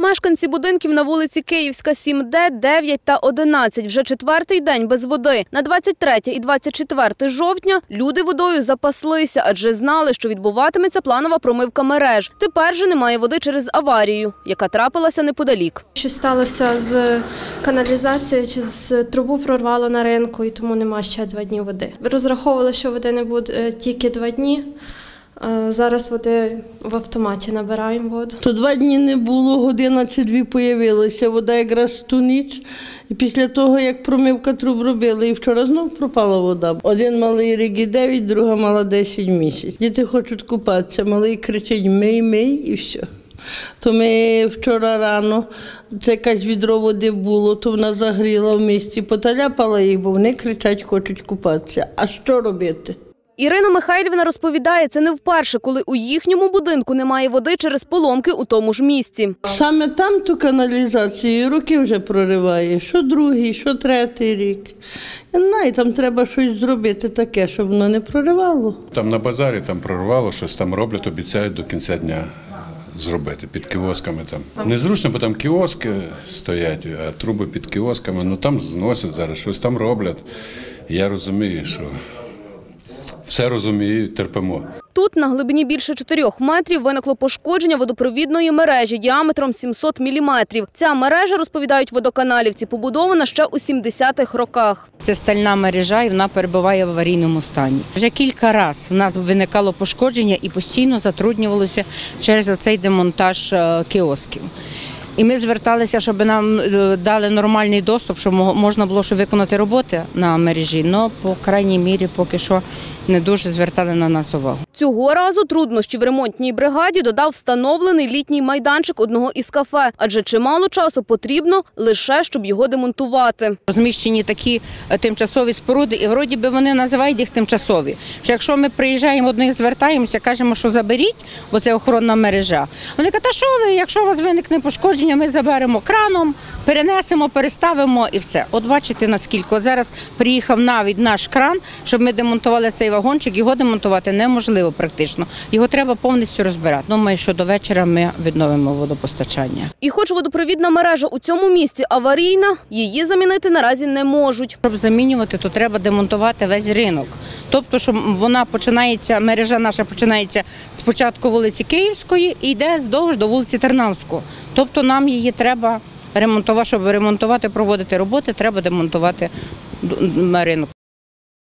Мешканці будинків на вулиці Київська, 7Д, 9 та 11 вже четвертий день без води. На 23 і 24 жовтня люди водою запаслися, адже знали, що відбуватиметься планова промивка мереж. Тепер же немає води через аварію, яка трапилася неподалік. Щось сталося з каналізацією чи з трубу прорвало на ринку, і тому немає ще 2 дні води. Розраховували, що води не буде тільки 2 дні. Зараз води в автоматі набираємо воду. То 2 дні не було, година чи 2 появилася вода якраз ту ніч. І після того, як промивка труб робили, і вчора знов пропала вода. Один малий рік 9, друга мала 10 місяців. Діти хочуть купатися, малий кричить «мий, мий» і все. То ми вчора рано, це якась відро води було, то вона загріла в місті, поталяпала їх, бо вони кричать, хочуть купатися. А що робити? Ірина Михайлівна розповідає, це не вперше, коли у їхньому будинку немає води через поломки у тому ж місці. Саме там ту каналізацію роки вже прориває, що другий, що третій рік. Я не знаю, там треба щось зробити таке, щоб воно не проривало. Там на базарі там прорвало, щось там роблять, обіцяють до кінця дня зробити під кіосками. Там незручно, бо там кіоски стоять, а труби під кіосками, ну там зносять зараз, щось там роблять. Я розумію, що все розумію, терпимо. Тут на глибині більше 4 метрів виникло пошкодження водопровідної мережі діаметром 700 міліметрів. Ця мережа, розповідають водоканалівці, побудована ще у 70-х роках. Це стальна мережа і вона перебуває в аварійному стані. Вже кілька разів в нас виникало пошкодження і постійно затруднювалося через оцей демонтаж кіосків. І ми зверталися, щоб нам дали нормальний доступ, щоб можна було виконати роботи на мережі, але по крайній мірі поки що не дуже звертали на нас увагу. Цього разу труднощі в ремонтній бригаді додав встановлений літній майданчик одного із кафе, адже чимало часу потрібно лише, щоб його демонтувати. Розміщені такі тимчасові споруди, і вроді би вони називають їх тимчасові. Що якщо ми приїжджаємо, до них звертаємося, кажемо, що заберіть, бо це охоронна мережа. Вони кажуть, а що ви, якщо у вас виникне пошкодження, ми заберемо краном, перенесемо, переставимо і все. От бачите, наскільки. От зараз приїхав навіть наш кран, щоб ми демонтували цей вагончик. Його демонтувати неможливо практично. Його треба повністю розбирати. Думаю, що до вечора ми відновимо водопостачання. І хоч водопровідна мережа у цьому місці аварійна, її замінити наразі не можуть. Щоб замінювати, то треба демонтувати весь ринок. Тобто, що вона починається, мережа наша починається з початку вулиці Київської і йде здовж до вулиці Тернавської. Тобто нам її треба ремонтувати, щоб ремонтувати, проводити роботи, треба демонтувати ринок.